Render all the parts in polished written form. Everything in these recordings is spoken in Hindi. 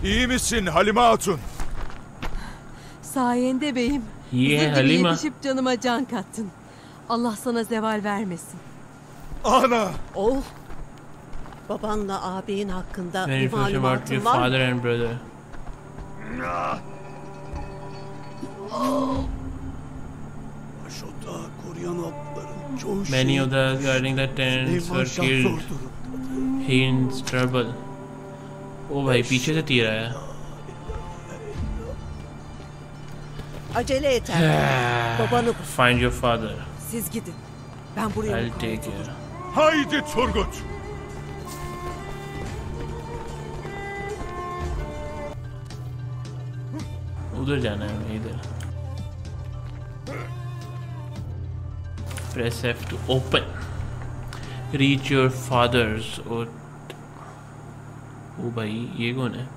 İyi misin Halime Hatun? Sayende beyim. Bizim gibi yetişip canıma can kattın. Allah sana zeval vermesin. Ana! Oğul, babanla ağabeyin hakkında bir malumatın var mı? Many of the guarding the tents were killed. He in trouble. ओ भाई पीछे से तीर आया. Acele et. Babanı Find your father. Siz gidin. Ben buraya. I'll take care. Haydi Turgut. उधर जाना है हमें इधर. Press F to open. Reach your fathers. और ओ भाई ये कौन है?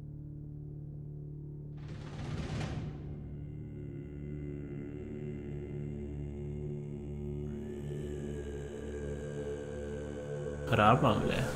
खराब मामला है.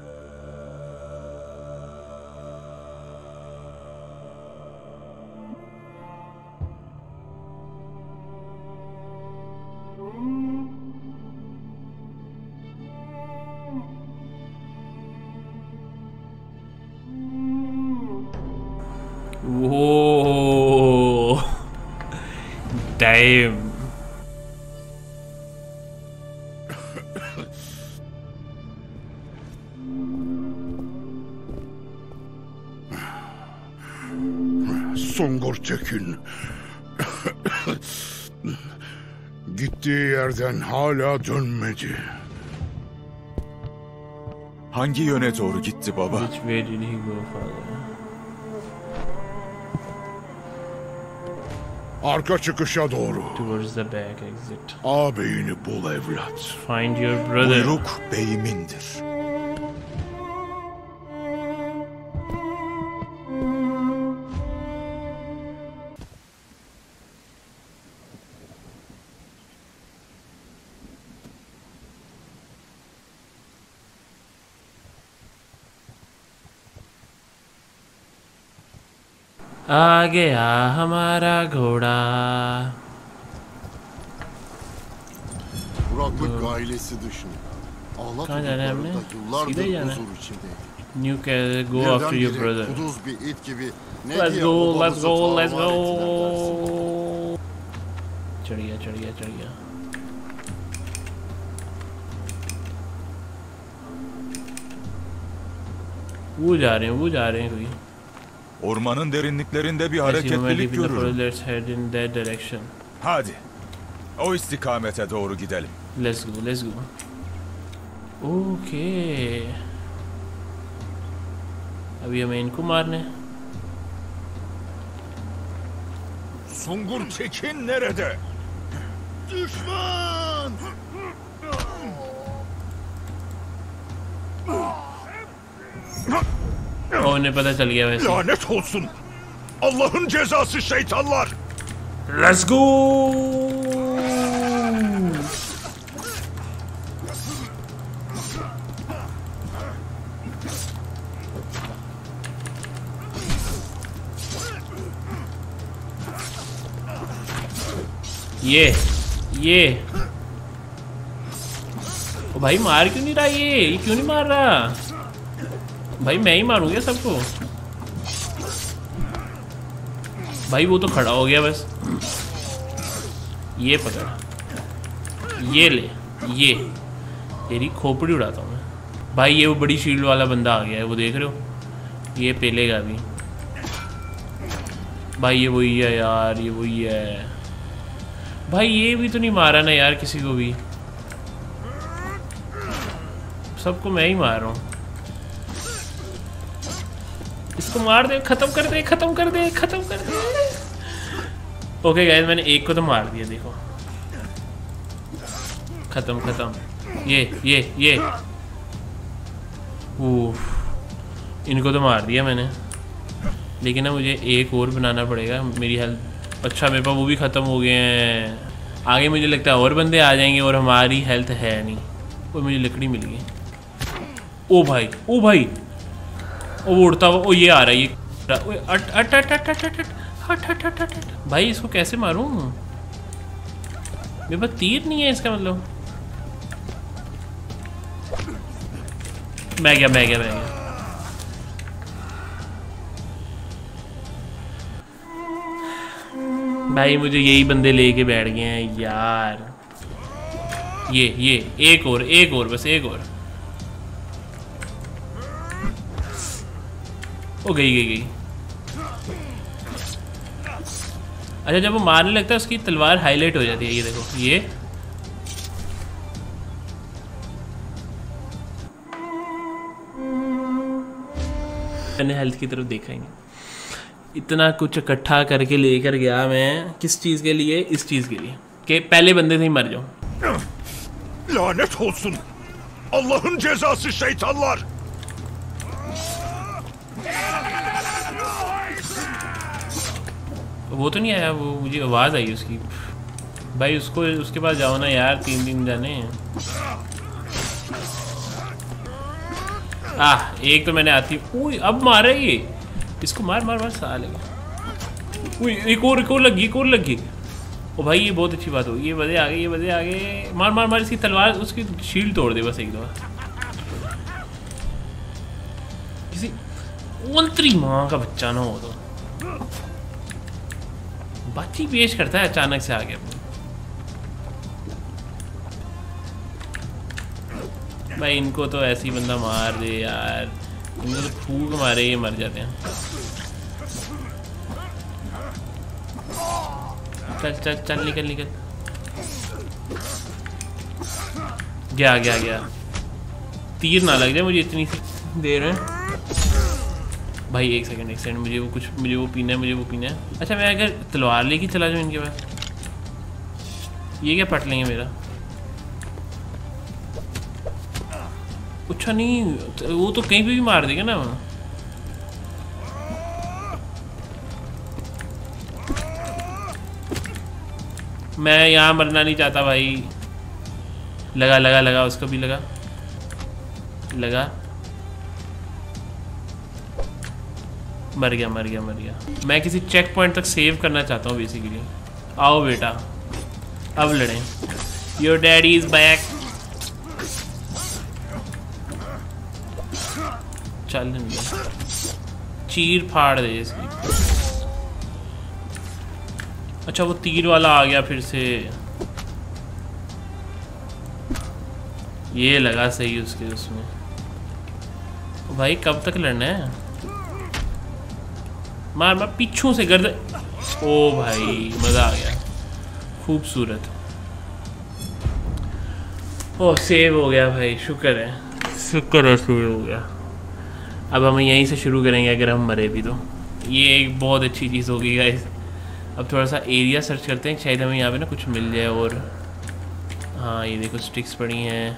Whoa! Damn! Sungur Tekin. Gittiği yerden hala dönmedi. Hangi yöne doğru gitti baba? Which way did he go, father? Arka çıkışa doğru. Towards the back exit. Ağabeyini bul evlat. Find your brother. Buyruk beyimindir. आ गया हमारा घोड़ा. Kuraklık ailesi dışında. Allah toplumlarında yıllardır huzur içindeydi. You can go after your brother. Kuduz bir it gibi. Let's go, let's go, let's go. चढ़ गया, चढ़ गया, चढ़ गया. वो जा रहे हैं, वो जा रहे हैं कोई. Ormanın derinliklerinde bir hareketlilik görürüm. Hadi, o istikamete doğru gidelim. Let's go, let's go. Okay. अभी हमें इनको मारने. Sungur Tekin nerede? Düşman! O ne pata चल गया वैसे. Lanet olsun! Allah'ın cezası şeytanlar! Let's go! ये ओ भाई मार क्यों नहीं रहा? ये क्यों नहीं मार रहा? भाई मैं ही मारूंगा सबको. भाई वो तो खड़ा हो गया बस. ये पकड़, ये ले, ये तेरी खोपड़ी उड़ाता हूँ मैं. भाई ये वो बड़ी शील्ड वाला बंदा आ गया है, वो देख रहे हो? ये पेलेगा अभी. भाई ये वही है यार, ये वही है. भाई ये भी तो नहीं मारा ना यार किसी को भी. सबको मैं ही मार रहा हूँ. इसको मार दे, खत्म कर दे, खत्म कर दे, खत्म कर दे. ओके गाइस, मैंने एक को तो मार दिया. देखो खत्म खत्म. ये इनको तो मार दिया मैंने. लेकिन ना मुझे एक और बनाना पड़ेगा. मेरी हेल्थ, अच्छा मेरे पास वो भी ख़त्म हो गए हैं. आगे मुझे लगता है और बंदे आ जाएंगे और हमारी हेल्थ है नहीं. और मुझे लकड़ी मिल गई. ओ भाई, ओ भाई, वो उड़ता हुआ, ओ ये आ रहा है, ये अट अट अट अट अट अट हट हट हट हट। भाई इसको कैसे मारूं? मेरे पास तीर नहीं है, इसका मतलब। मैं गया। भाई मुझे यही बंदे लेके बैठ गए हैं यार। ये एक और बस एक और। ओ गई। अच्छा जब वो मारने लगता है उसकी तलवार हाईलाइट हो जाती है, ये देखो ये। मैंने हेल्थ की तरफ देखा ही नहीं। इतना कुछ इकट्ठा करके लेकर गया मैं, किस चीज़ के लिए? इस चीज़ के लिए कि पहले बंदे से ही मर जाऊं। Lanet olsun. Allah'ın cezası şeytanlar. वो तो नहीं आया, वो मुझे आवाज़ आई उसकी। भाई उसको उसके पास जाओ ना यार, 3 दिन जाने हैं। एक तो मैंने आती। ओए अब मारा ये, इसको मार साले। ओए एक और लगी। ओ भाई ये बहुत अच्छी बात हो, ये बजे आगे। मार इसकी तलवार, उसकी शील्ड तोड़ दे बस एक दो। किसी उल्टी माँ का बच्चा ना हो तो बच्ची पेश करता है अचानक से आगे। भाई इनको तो ऐसे ही बंदा मार दे यार, इनको तो फूक मारे ये मर जाते हैं। चल निकल। गया। तीर ना लग जाए मुझे इतनी सी देर में। भाई एक सेकंड मुझे वो पीना है। अच्छा मैं अगर तलवार लेके चला जाऊँ इनके पास, ये क्या पट लेंगे मेरा? अच्छा नहीं, वो तो कहीं पे भी मार देगा ना। मैं यहाँ मरना नहीं चाहता भाई। लगा उसको भी लगा। मर गया। मैं किसी चेक पॉइंट तक सेव करना चाहता हूँ बेसिकली। आओ बेटा अब लड़ें। Your daddy is back. चल चीर फाड़ दे इसकी। अच्छा वो तीर वाला आ गया फिर से। ये लगा सही उसके उसमें। भाई कब तक लड़ना है? मार पीछू से गर्दन। ओ भाई मजा आ गया, खूबसूरत। ओ सेव हो गया भाई, शुक्र है सेव हो गया। अब हम यहीं से शुरू करेंगे अगर हम मरे भी तो। ये एक बहुत अच्छी चीज़ होगी गाइस। अब थोड़ा सा एरिया सर्च करते हैं, शायद हमें यहाँ पे ना कुछ मिल जाए। और हाँ ये देखो स्टिक्स पड़ी हैं।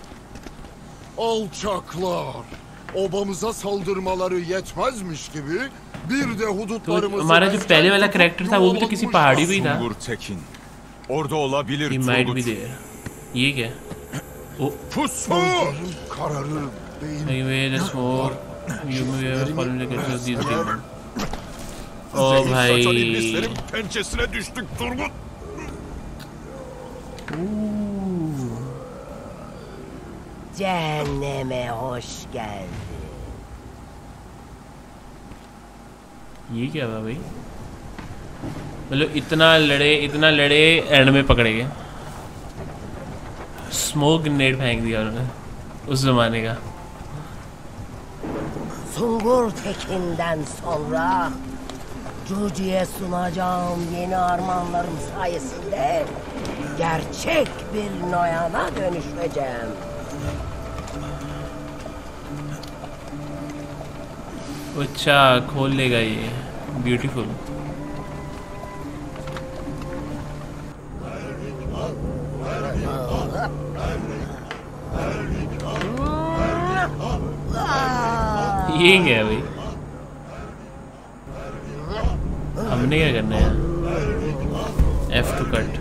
Alçaklar! Obamıza saldırmaları yetmezmiş gibi bir de तो hudutlarımızı... हमारा जो पहले वाला कैरेक्टर था वो भी तो किसी पहाड़ी पे ही था। Sungur Tekin. Orada olabilir He might be Turgut. there. ये क्या? ओ Pusu! Kararır beyin. anyway the smoke you may have fallen the curse of these demons. O Saçan भाई iblislerin pençesine düştük Turgut. Cehenneme hoş geldin. ये क्या था भाई? मतलब इतना लड़े एंड में पकड़े गए। स्मोक ग्रेनेड फेंक दिया उन्होंने उस जमाने का। Sungur Tekin'den sonra Cucu'ya sunacağım yeni armağanlarım sayesinde gerçek bir noyana dönüşeceğim. अच्छा खोल लेगा ये, ब्यूटीफुल। ये क्या है भाई? हमने क्या करना है? F to cut.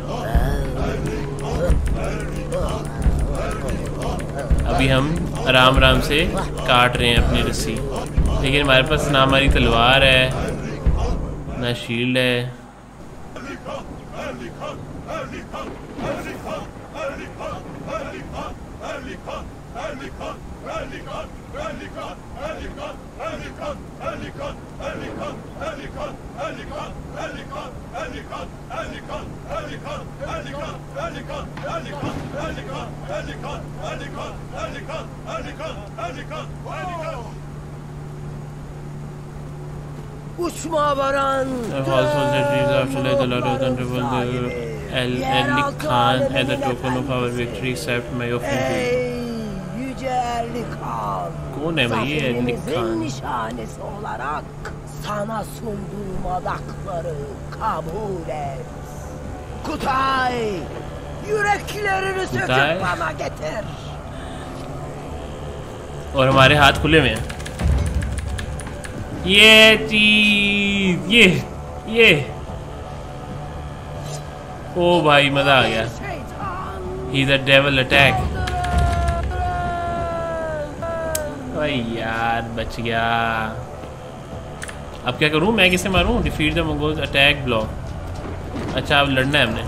अभी हम आराम से काट रहे हैं अपनी रस्सी। लेकिन हमारे पास ना हमारी तलवार है ना शील्ड है। Uçma varan Ellik Khan as a token of our victory accept my offering. Ey yüce Erlik Han. कौन है भाई ये एल्लिक Zaferimizin Khan? nişanesi olarak sana sunduğum adakları kabul et. Kutay, yüreklerini Kutay? söküp bana getir. और हमारे हाथ खुले हुए हैं। ये चीज ये ओ भाई मजा आ गया। Şeytan. He is a devil attack. भाई यार बच गया। अब क्या करूं मैं किसे मारूं? Defeat the Mongols attack block. अच्छा अब लड़ना है हमने।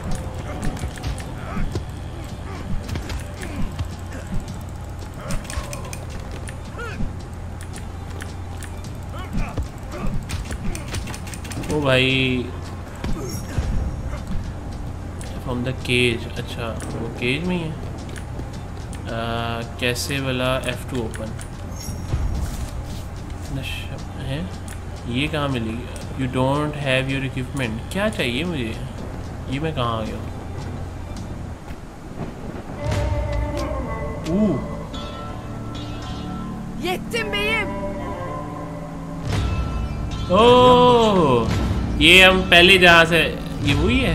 ओ भाई फ्रॉम द केज। अच्छा वो केज में ही है। कैसे वाला F2 ओपन है। ये कहाँ मिलेगी? You don't have your equipment. क्या चाहिए मुझे? ये मैं कहाँ आ गया? Yettim beyim. ओह ये हम पहले जहाँ से ये वही है।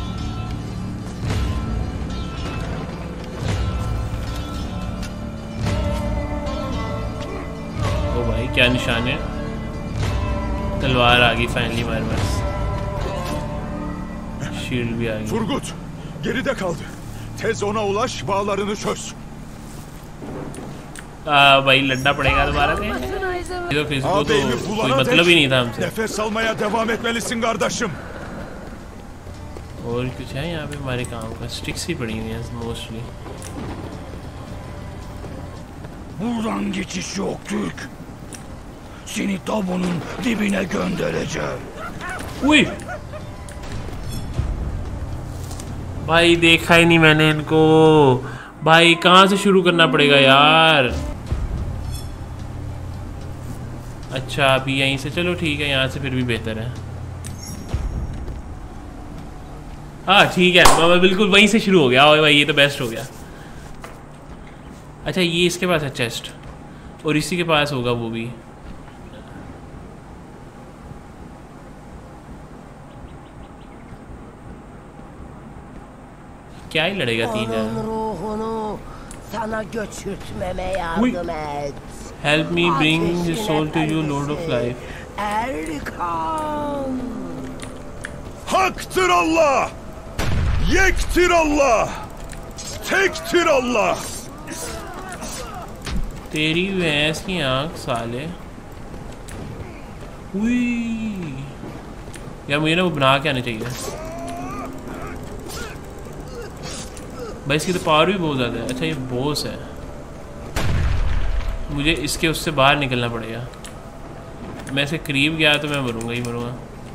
ओ भाई क्या निशान है? तलवार आ गई फाइनली हमारे पास। शील्ड भी आ गई। Turgut, geride kaldı. Tez ona ulaş, bağlarını çöz. भाई लड़ना पड़ेगा दोबारा से। ये तो फिजिको तो Ağabeyimi कोई bulana मतलब ही नहीं था हमसे। nefes almaya devam etmelisin kardeşim. और कुछ है यहाँ पे हमारे काम का? स्टिक्स ही पड़ी हुई हैं mostly. Buradan geçiş yok Türk. Seni tabunun dibine göndereceğim. उई भाई देखा ही नहीं मैंने इनको। भाई कहाँ से शुरू करना पड़ेगा यार? अच्छा अभी यहीं से चलो ठीक है। यहाँ से फिर भी बेहतर है। हाँ ठीक है मैं बिल्कुल वहीं से शुरू हो गया। और भाई ये तो बेस्ट हो गया। अच्छा ये इसके पास है चेस्ट और इसी के पास होगा वो भी। क्या ही लड़ेगा तीन Onun जन। ruhunu sana göçürtmeme yardım et. Help me bring his soul to you, Lord of Life. Erlik Han. Haktır Allah! Yektir Allah! Tektir Allah! तेरी भैंस की आंख साले। उई यार मुझे ना वो बना के आने चाहिए। भाई इसकी तो पावर भी बहुत ज़्यादा है। अच्छा ये बॉस है। मुझे इसके उससे बाहर निकलना पड़ेगा। मैं इसके करीब गया तो मैं मरूंगा ही मरूंगा।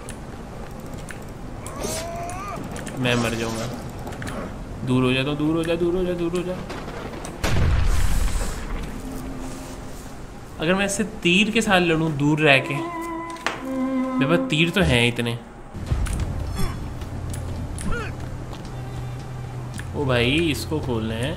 मैं मर जाऊंगा। दूर हो जाता हूँ। दूर हो जा दूर हो जा दूर हो जा। अगर मैं इससे तीर के साथ लड़ूं दूर रह के। मेरे पास तीर तो हैं इतने। ओ भाई इसको खोलने हैं।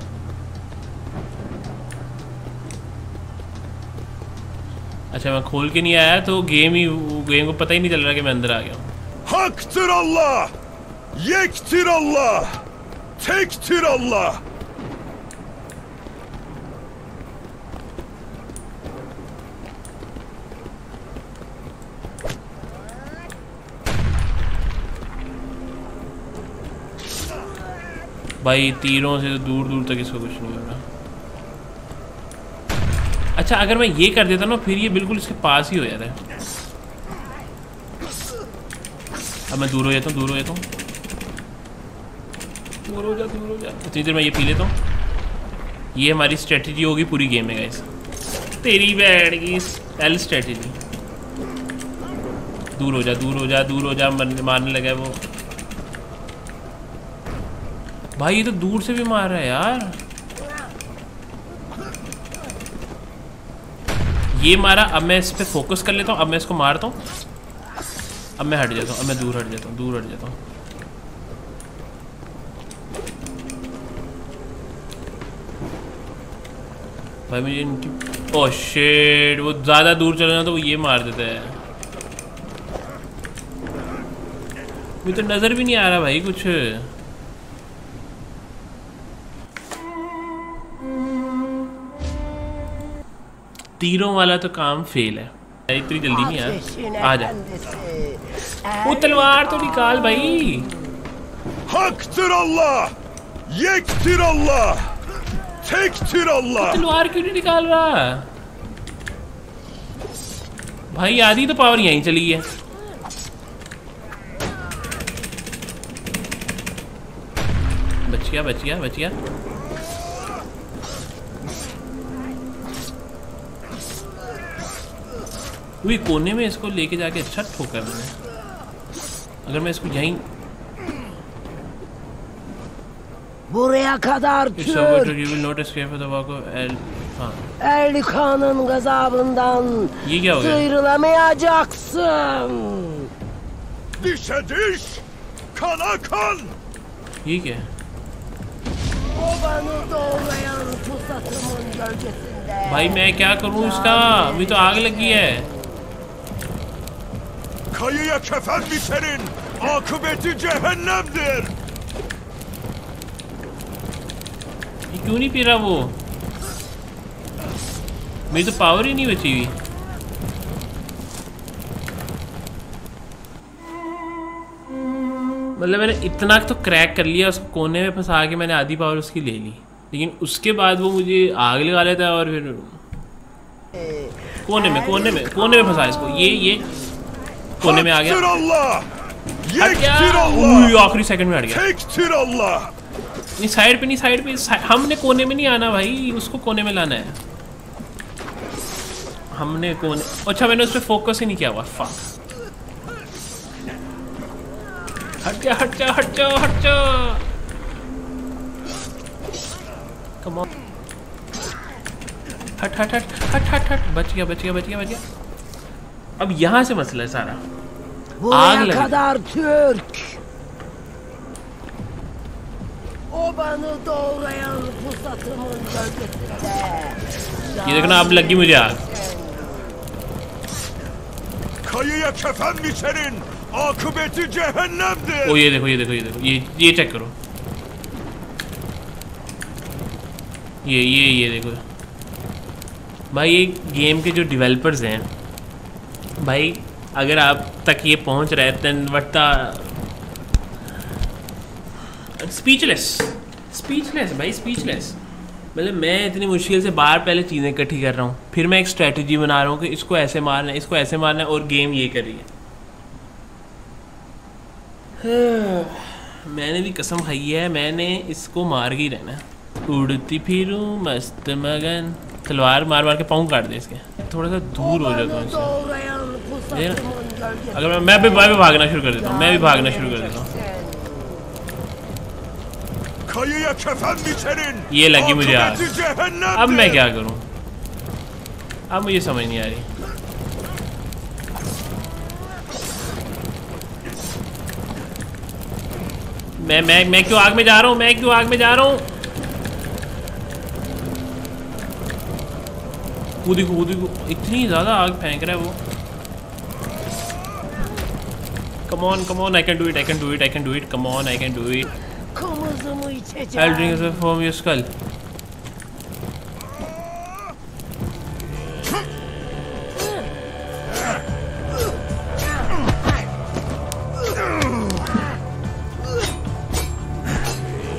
अच्छा मैं खोल के नहीं आया तो गेम को पता ही नहीं चल रहा कि मैं अंदर आ गया हूँ। Haktır Allah! Yektir Allah! Tektir Allah! भाई तीरों से दूर दूर तक इसको कुछ नहीं हो रहा। अच्छा अच्छा अगर मैं ये कर देता ना फिर ये बिल्कुल इसके पास ही हो जाता है। अब मैं दूर हो जाता हूँ, दूर हो जाता हूँ, दूर हो जा, दूर हो जा। इतनी देर मैं ये पी लेता हूँ। ये हमारी स्ट्रेटजी होगी पूरी गेम में गाइस। तेरी बैठ की एल स्ट्रेटजी। दूर हो जा, दूर हो जा, दूर हो जा। मारने लगा है वो। भाई ये तो दूर से भी मार रहा है यार। ये मारा। अब मैं इस पे फोकस कर लेता हूँ। अब मैं इसको मारता हूँ। अब मैं हट जाता हूँ। अब मैं दूर हट जाता हूँ, दूर हट जाता हूँ। भाई मुझे इनकी ओह शिट, वो ज़्यादा दूर चले ना तो वो ये मार देता है। मुझे तो नज़र भी नहीं आ रहा भाई कुछ। तीरों वाला तो काम फेल है। इतनी जल्दी नहीं यार। आ जा। वो तलवार तो निकाल भाई। Haktır Allah! Yektir Allah! Tektir Allah! तलवार क्यों नहीं निकाल रहा भाई? आधी तो पावर यहीं चली है। बच गया, बच गया, बच गया। वही कोने में इसको लेके जाके अच्छा ठोका है मैंने। अगर मैं इसको यहीं Buraya kadar It's so good Türk. you will not escape the walk of El. हाँ Erlikan'ın gazabından ये क्या हो गया? sıyrılamayacaksın. Dişe diş! Kana kan! ये क्या है? Obanı doğrayan pusatımın gölgesinde. भाई मैं क्या करूँ इसका? अभी तो आग लगी है। Kayıya kefen biçenin akıbeti cehennemdir! ये क्यों नहीं पी रहा वो? मेरी तो पावर ही नहीं बची हुई। मतलब मैंने इतना तो क्रैक कर लिया, उसको कोने में फंसा के मैंने आधी पावर उसकी ले ली, लेकिन उसके बाद वो मुझे आग लगा लेता है और फिर कोने में फंसा इसको। ये कोने में आ गया। Haktır Allah! हट गया। Yektir Allah! उई, आखिरी सेकंड में हट गया। Tektir Allah! नहीं साइड पे नहीं, साइड पे हमने कोने में नहीं आना भाई, उसको कोने में लाना है। हमने कोने, अच्छा मैंने उस पर फोकस ही नहीं किया हुआ। फक। हट जा, हट जा, हट जा, हट जा। Come on. हट हट हट हट हट हट। बच गया, बच गया, बच गया, बच गया। अब यहाँ से मसला है सारा। Buraya kadar Türk. Obanı doğrayan pusatımın gölgesinde. ये देखना अब लगी मुझे आग। Kayıya kefen biçenin akıbeti cehennemdir! ओ ये देखो, ये देखो, ये देखो, ये चेक करो। ये देखो भाई, ये गेम के जो डेवलपर्स हैं भाई, अगर आप तक ये पहुंच रहे देन व्हाट द स्पीचलेस भाई, स्पीचलेस। मतलब मैं इतनी मुश्किल से बाहर पहले चीज़ें इकट्ठी कर रहा हूँ, फिर मैं एक स्ट्रेटजी बना रहा हूँ कि इसको ऐसे मारना है, इसको ऐसे मारना है, और गेम ये कर रही है। मैंने भी कसम खाई है, मैंने इसको मार के ही रहना है। उड़ती फिरूं मस्त मगन। तलवार मार मार के पाँव काट दे इसके। थोड़ा सा दूर हो जाता हूँ इससे। अगर मैं भी भागना शुरू कर देता हूँ, मैं भी भागना शुरू कर देता हूँ। Kayıya kefen biçenin ये लगी मुझे आग। akıbeti cehennemdir! अब मैं क्या करूं? अब मुझे समझ नहीं आ रही। मैं क्यों आग में जा रहा हूं? मैं क्यों आग में जा रहा हूं? कूदी को इतनी ज्यादा आग फेंक रहा है वो। Come on, I can do it. Come on, I can do it. Kımızımı I'll içeceğim. drink it from your skull.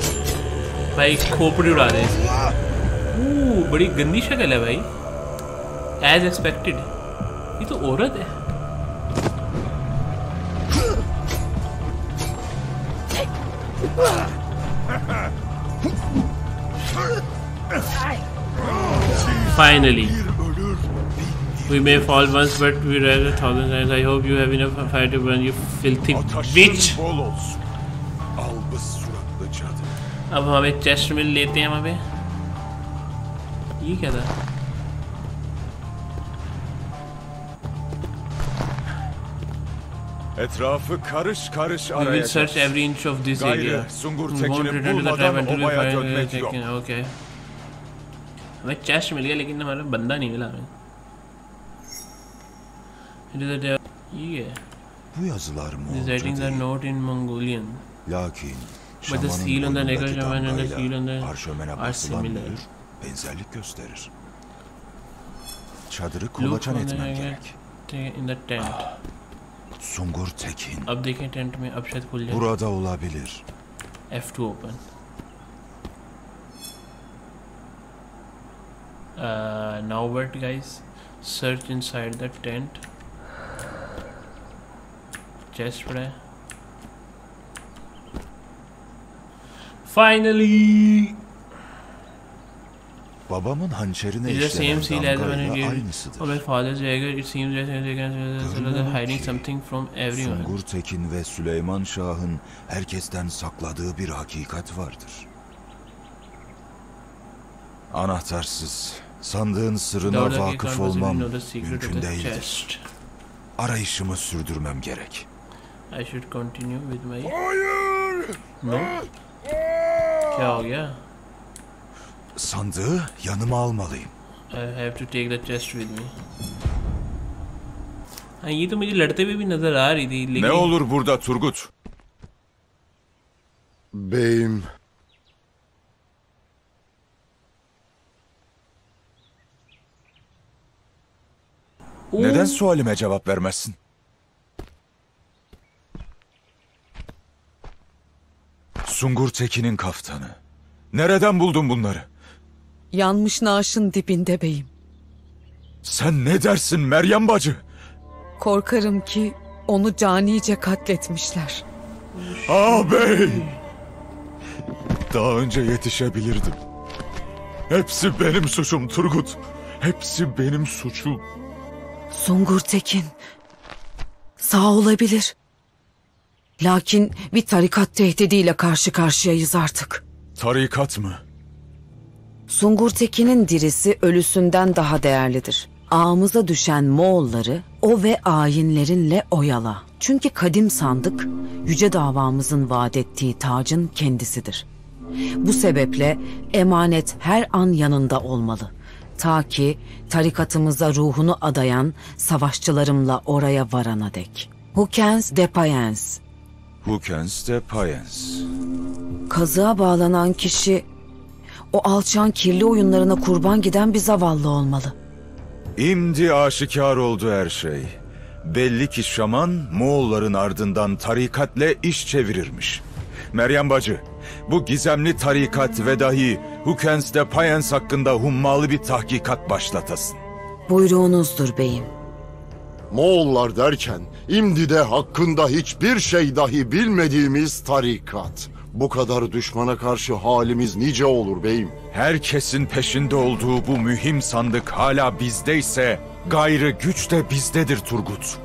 भाई खोपड़ी उड़ा दे। बड़ी गंदी शक्ल है भाई। As expected. ये तो औरत है। Finally, we may fall once, but we rise 1,000 times. I hope you have enough fire to burn, you filthy bitch. Bol olsun. Albız suratlı cadı. अब हमें चेस्ट मिल लेते हैं वहाँ पे। ये क्या था? Etrafı karış karış We will arayacağız. search every inch of this area. Gayrı Sungur We won't Tekin'i return to the tribe bulmadan until we obaya find dönmek yok. Tekin. Okay. हमें चेस्ट मिल गया लेकिन हमारा बंदा नहीं मिला हमें। ये है। Bu yazılar These writings are not in Mongolian, Lakin but the seal on the necklace and the seal on the parşömene are basılan similar. mühür benzerlik gösterir. Çadırı Look kolaçan on the etmem necklace gerek. in the tent. Sungur Tekin अब देखें टेंट में अब शायद खुल जाए। burada olabilir. F2 open. Now what guys? Search inside the tent. Chest पड़ा है। Finally. Babamın hançerine It's the same işlenen seal as when it damgayla gave aynısıdır. on my father's dagger. It seems that they're hiding something from everyone. Sungur Tekin ve Süleyman Şah'ın herkesten sakladığı bir hakikat vardır. Anahtarsız, sandığın sırrına Without a key, vakıf can't possibly olmam know the secret of mümkün the değildir. chest. Arayışımı sürdürmem gerek. I should continue with my. Hayır! No. क्या हो गया? Sandığı yanıma almalıyım. I have to take the chest with me. हाँ ये तो मुझे लड़ते हुए भी नजर आ रही थी लेकिन Ne olur burada Turgut? Beyim, Neden sualime cevap vermezsin? Sungur Tekin'in kaftanı. Nereden buldun bunları? Yanmış naaşın dibinde beyim. Sen ne dersin Meryem bacı? Korkarım ki onu canice katletmişler. Ağabey! Daha önce yetişebilirdim. Hepsi benim suçum Turgut. Hepsi benim suçum. Sungur Tekin sağ olabilir. Lakin bir tarikat tehdidiyle karşı karşıyayız artık. Tarikat mı? Sungur Tekin'in dirisi ölüsünden daha değerlidir. Ağımıza düşen Moğolları o ve ayinlerinle oyala. Çünkü kadim sandık yüce davamızın vaat ettiği tacın kendisidir. Bu sebeple emanet her an yanında olmalı. Ta ki tarikatımıza ruhunu adayan savaşçılarımla oraya varana dek. Hukens Depayens. Hukens de Payens. Kazığa bağlanan kişi o alçağın kirli oyunlarına kurban giden bir zavallı olmalı. İmdi aşikar oldu her şey. Belli ki şaman Moğolların ardından tarikatle iş çevirirmiş. Meryem bacı, bu gizemli tarikat ve dahi Hukens de Payens hakkında hummalı bir tahkikat başlatasın. Buyruğunuzdur beyim. Moğollar derken İmdi'de hakkında hiçbir şey dahi bilmediğimiz tarikat. Bu kadar düşmana karşı halimiz nice olur beyim. Herkesin peşinde olduğu bu mühim sandık hala bizdeyse gayrı güç de bizdedir Turgut.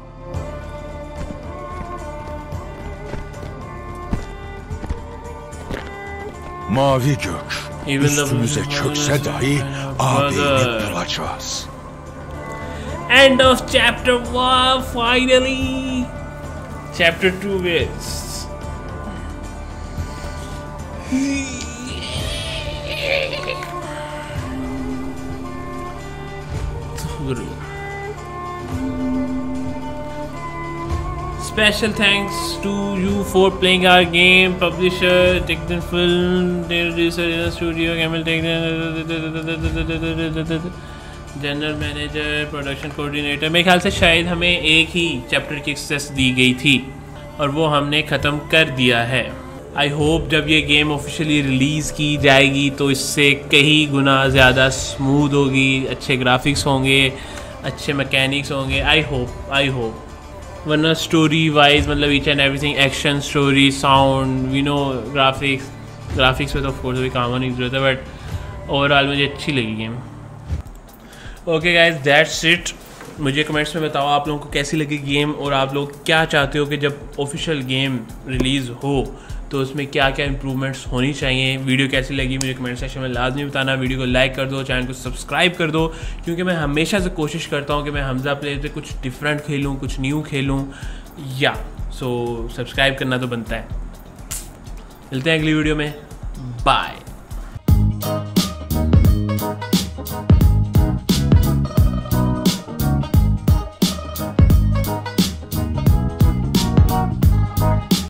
Mavi gök üstümüze çökse dahi ağabeyini bulacağız. End of chapter 1 finally. Chapter 2 is. Special thanks to you for playing our game. Publisher, Techden Film, producer in the studio, Camel general manager, production coordinator. मेरे ख्याल से शायद हमें एक ही चैप्टर की एक्सेस दी गई थी और वो हमने ख़त्म कर दिया है। आई होप जब ये गेम ऑफिशियली रिलीज़ की जाएगी तो इससे कहीं गुना ज़्यादा स्मूथ होगी, अच्छे ग्राफिक्स होंगे, अच्छे मैकेनिक्स होंगे। आई होप वरना स्टोरी वाइज मतलब each and everything, action, story, sound, we know, graphics में तो ऑफकोर्स अभी काम होने की जरूरत है, बट ओवरऑल मुझे अच्छी लगी game. Okay guys, that's it. मुझे कमेंट्स में बताओ आप लोगों को कैसी लगी गेम, और आप लोग क्या चाहते हो कि जब ऑफिशियल गेम रिलीज़ हो तो उसमें क्या क्या इंप्रूवमेंट्स होनी चाहिए। वीडियो कैसी लगी मुझे कमेंट सेक्शन में लाजमी बताना। वीडियो को लाइक कर दो, चैनल को सब्सक्राइब कर दो, क्योंकि मैं हमेशा से कोशिश करता हूँ कि मैं हमजा प्ले पे कुछ डिफरेंट खेलूँ, कुछ न्यू खेलूँ, या सो सब्सक्राइब करना तो बनता है। मिलते हैं अगली वीडियो में, बाय।